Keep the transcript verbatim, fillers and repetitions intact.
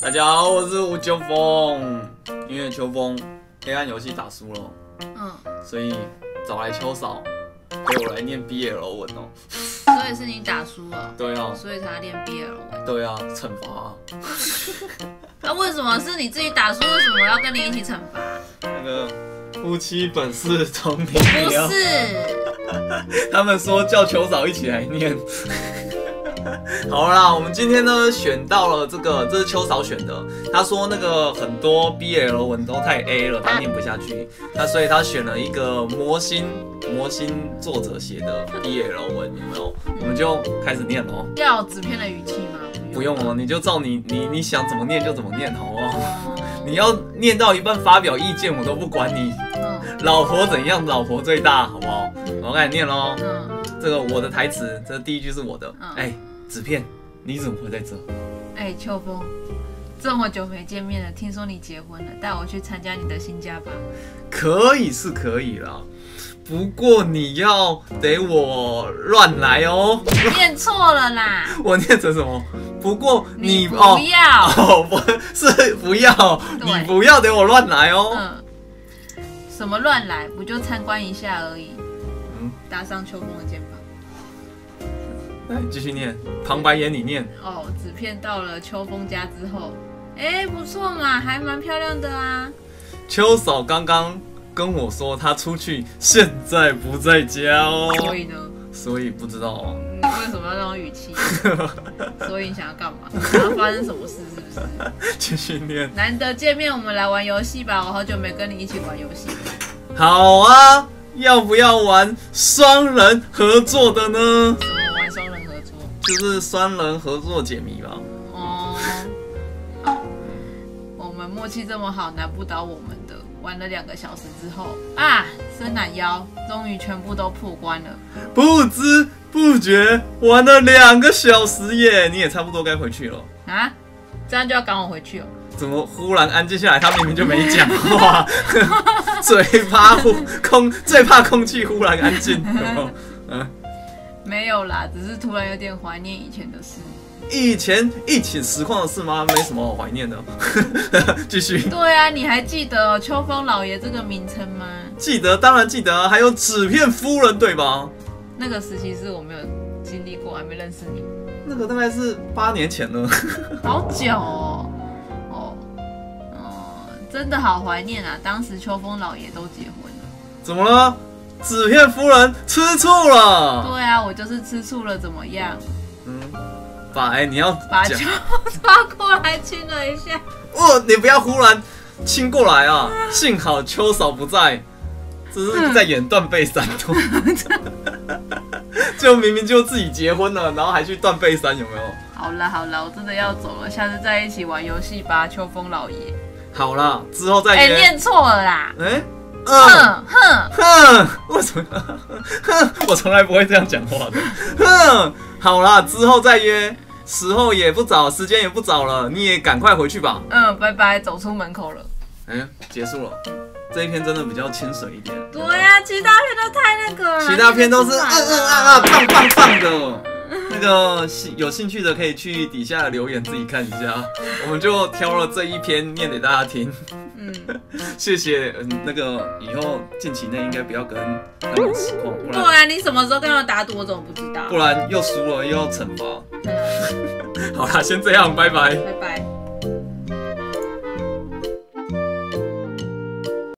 大家好，我是吴秋风。因为秋风黑暗游戏打输了，嗯，所以找来秋嫂给我来念 B L 文哦。 所以是你打输了？ 对啊， 所以才练 B L 文。 对啊，惩罚啊。 那为什么是你自己打输？为什么要跟你一起惩罚？ 那个夫妻本是同林鸟。 不是。 他们说叫秋嫂一起来念。好啦，我们今天呢选到了这个，这是秋嫂选的。他说那个很多 B L 文都太 A 了，他念不下去，那所以他选了一个魔心魔心作者写的 B L 文，有没有？我们就开始念喽。 要有纸片的语气吗？ 不用哦，你就照你你你想怎么念就怎么念，好不好？你要念到一半发表意见，我都不管你。嗯、老婆怎样，老婆最大，好不好？我开始念喽。嗯，这个我的台词，这第一句是我的。哎、嗯。欸纸片，你怎么会在这？ 哎、欸，秋风，这么久没见面了，听说你结婚了，带我去参加你的新家吧。 可以是可以啦，不过你要得我乱来哦。 念错了啦。 我念成什么？不过你, 你不要哦，不是不要，你不要得我乱来哦。 嗯，什么乱来？不就参观一下而已。嗯，搭上秋风的肩膀。 继续念，旁白眼你念。 哦，纸片到了秋风家之后，哎，不错嘛，还蛮漂亮的啊。 秋嫂刚刚跟我说她出去，现在不在家哦。 所以呢？ 所以不知道哦。 你为什么要那种语气？所以你想要干嘛？想要发生什么事是不是？ 继续念。 难得见面，我们来玩游戏吧。我好久没跟你一起玩游戏了。 好啊，要不要玩双人合作的呢？就是双人合作解谜吧。哦， 我们默契这么好，难不倒我们的。玩了两个小时之后啊，伸懒腰，终于全部都破关了。 不知不觉玩了两个小时耶，你也差不多该回去了啊？这样就要赶我回去哦？ 怎么忽然安静下来？他明明就没讲话，最怕空，最怕空气忽然安静。有没有？嗯。 没有啦，只是突然有点怀念以前的事。 以前一起实况的事吗？没什么好怀念的。继续。 对啊，你还记得秋风老爷这个名称吗？ 记得，当然记得。还有纸片夫人，对吧？ 那个时期是我没有经历过，还没认识你。 那个大概是八年前了。 好久哦。哦，哦，真的好怀念啊！当时秋风老爷都结婚了。 怎么了？纸片夫人吃醋了。 对啊，我就是吃醋了，怎么样？嗯， 把哎、欸，你要把球抓过来亲了一下。 哦，你不要忽然亲过来啊！幸好秋嫂不在，只是在演断背山。就明明就自己结婚了，然后还去断背山，有没有？ 好了好了，我真的要走了，下次再一起玩游戏吧，秋风老爷。 好啦，之后再约。 哎、欸，念错了啦。哎、欸。 哼哼哼！为什么？哼！我从来不会这样讲话的。哼！好啦，之后再约。时候也不早，时间也不早了，你也赶快回去吧。 嗯，拜拜，走出门口了。 哎、欸，结束了。这一篇真的比较清水一点。 对呀、啊，其他篇都太那个了。 其他篇都是嗯嗯啊啊棒棒棒的。那个有兴趣的可以去底下留言自己看一下，我们就挑了这一篇念给大家听。嗯，谢谢。嗯，那个以后近期内应该不要跟他们实况，不然。 对啊，你什么时候跟他们打赌，我怎么不知道？ 不然又输了又要惩罚。好啦，先这样，拜拜。拜拜。